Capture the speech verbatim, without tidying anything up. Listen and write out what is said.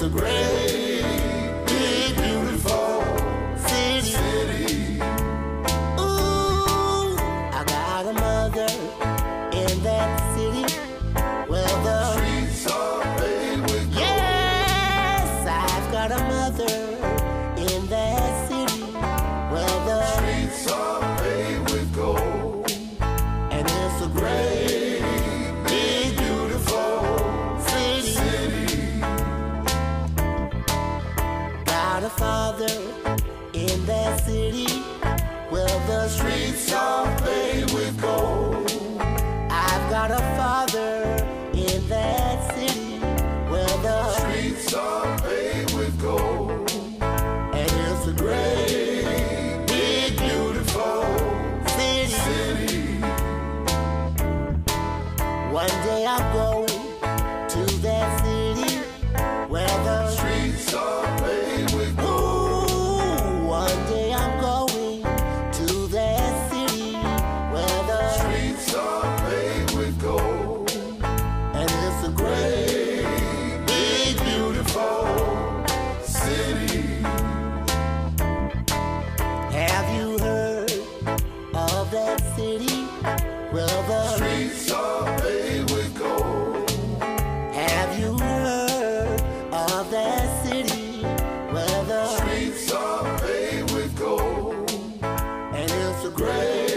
it's a great, big, beautiful city. city. Ooh, I got a mother in that city where the streets are paved with gold. Yes, I've got a mother in that city where the streets are paved with gold. And it's a great, big, beautiful city. city. Got a father in that city where the streets are paved with gold. I've got a father in that city where the Streets are paved with gold. And it's a great, big, beautiful city. city. One day I'm going to that city where the Streets are paved with gold. Ooh, one day I'm going to that city where the Streets are paved with gold. And it's a great, big, beautiful city. Have you heard of that city where the Streets are paved with gold. Have you heard of that city where the Streets are paved with gold. And it's a great